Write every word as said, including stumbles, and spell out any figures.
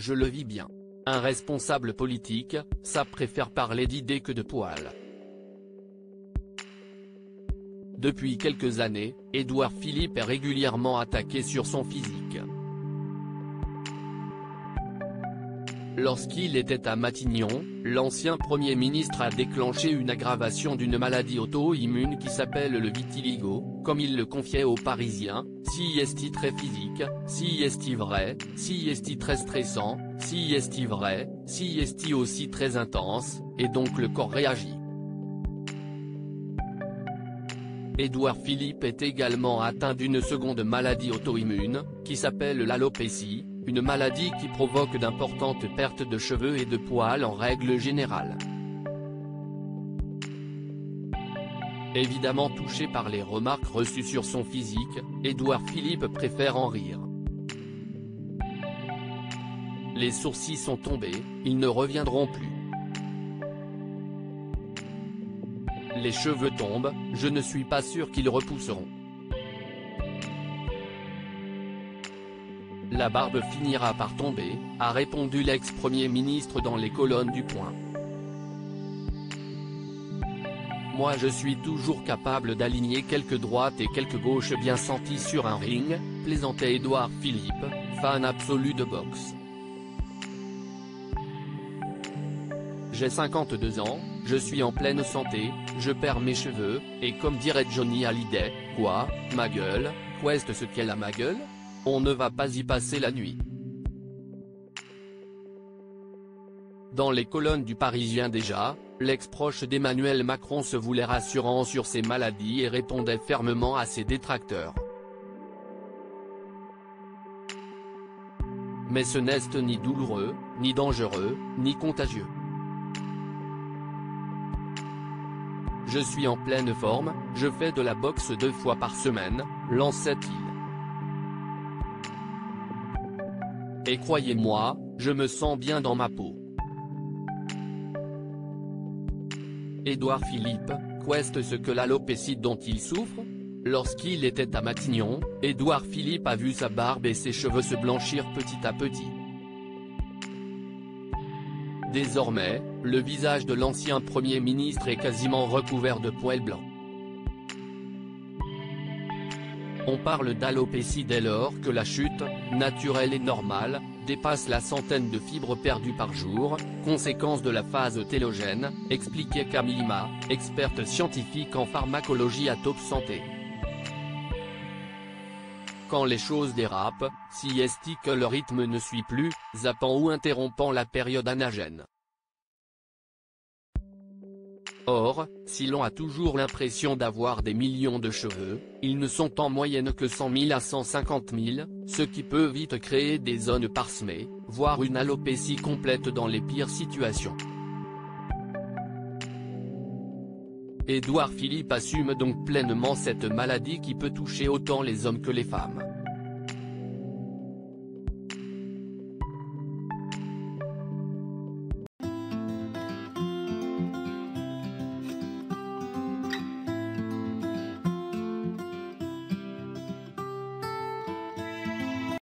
je le vis bien. Un responsable politique, ça préfère parler d'idées que de poils. Depuis quelques années, Édouard Philippe est régulièrement attaqué sur son physique. Lorsqu'il était à Matignon, l'ancien Premier ministre a déclenché une aggravation d'une maladie auto-immune qui s'appelle le vitiligo, comme il le confiait aux Parisiens, si est très physique, si est vrai, si est très stressant, si est vrai, si est aussi très intense, et donc le corps réagit. Édouard Philippe est également atteint d'une seconde maladie auto-immune, qui s'appelle l'alopécie, une maladie qui provoque d'importantes pertes de cheveux et de poils en règle générale. Évidemment touché par les remarques reçues sur son physique, Édouard Philippe préfère en rire. Les sourcils sont tombés, ils ne reviendront plus. Les cheveux tombent, je ne suis pas sûr qu'ils repousseront. La barbe finira par tomber, a répondu l'ex-premier ministre dans les colonnes du Point. Moi je suis toujours capable d'aligner quelques droites et quelques gauches bien senties sur un ring, plaisantait Édouard Philippe, fan absolu de boxe. J'ai cinquante-deux ans, je suis en pleine santé, je perds mes cheveux, et comme dirait Johnny Hallyday, quoi, ma gueule, qu'est-ce ce qu'elle a ma gueule? On ne va pas y passer la nuit. Dans les colonnes du Parisien déjà, l'ex-proche d'Emmanuel Macron se voulait rassurant sur ses maladies et répondait fermement à ses détracteurs. Mais ce n'est ni douloureux, ni dangereux, ni contagieux. Je suis en pleine forme, je fais de la boxe deux fois par semaine, lançait-il. Et croyez-moi, je me sens bien dans ma peau. Édouard Philippe, qu'est-ce ce que l'alopécie dont il souffre? Lorsqu'il était à Matignon, Édouard Philippe a vu sa barbe et ses cheveux se blanchir petit à petit. Désormais, le visage de l'ancien Premier ministre est quasiment recouvert de poils blancs. On parle d'alopécie dès lors que la chute, naturelle et normale, dépasse la centaine de fibres perdues par jour, conséquence de la phase télogène, expliquait Camille Ma, experte scientifique en pharmacologie à Top Santé. Quand les choses dérapent, si est que le rythme ne suit plus, zappant ou interrompant la période anagène. Or, si l'on a toujours l'impression d'avoir des millions de cheveux, ils ne sont en moyenne que cent mille à cent cinquante mille, ce qui peut vite créer des zones parsemées, voire une alopécie complète dans les pires situations. Édouard Philippe assume donc pleinement cette maladie qui peut toucher autant les hommes que les femmes.